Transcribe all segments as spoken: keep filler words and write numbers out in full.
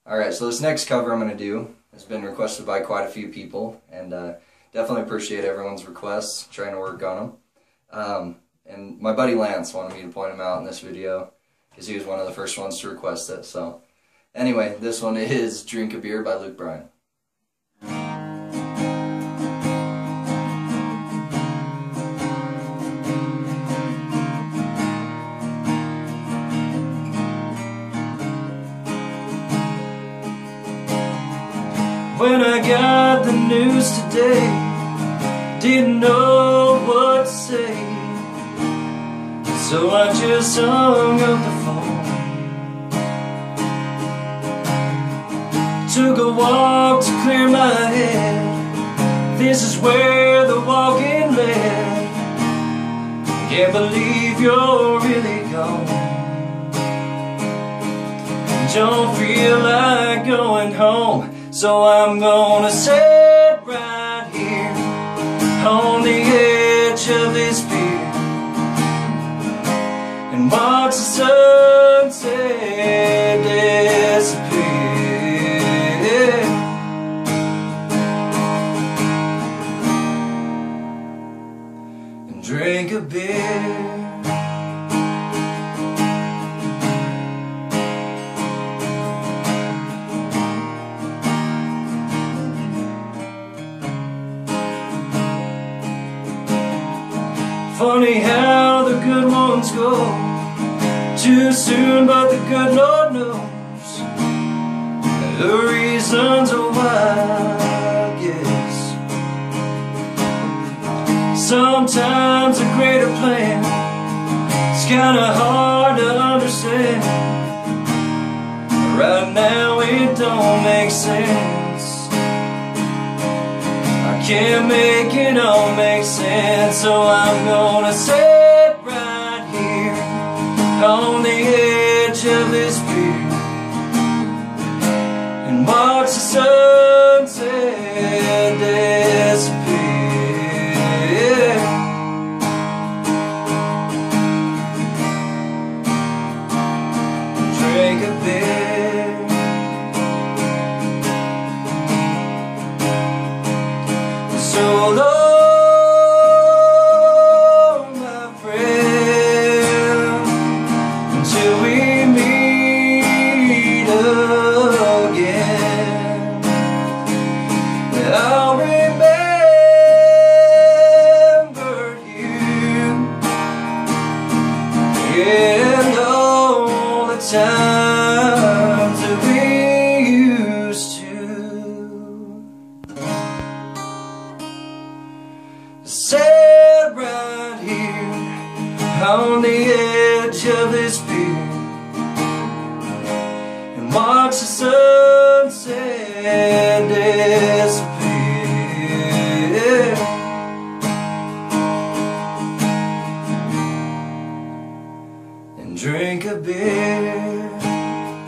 Alright, so this next cover I'm going to do has been requested by quite a few people, and uh, definitely appreciate everyone's requests, trying to work on them. Um, and my buddy Lance wanted me to point him out in this video, because he was one of the first ones to request it. So anyway, this one is Drink a Beer by Luke Bryan. When I got the news today, didn't know what to say, so I just hung up the phone. Took a walk to clear my head. This is where the walking led. Can't believe you're really gone. Don't feel like going home, so I'm gonna sit right here on the edge of this pier and watch the sunset disappear and drink a beer. Funny how the good ones go too soon, but the good Lord knows the reasons why, I guess. Sometimes a greater plan is kinda hard to understand. Right now it don't make sense. I can't make it all make sense, so I'm gonna sit right here on the edge of this pier and watch the sunset disappear and drink a beer. So long, my friend, until we meet again. I'll remember you and all the times that we used to sit right here on the edge of this pier and watch the sunset disappear and drink a beer.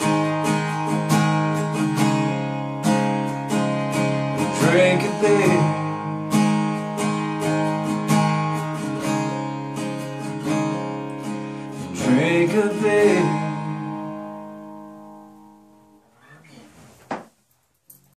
Drink a beer.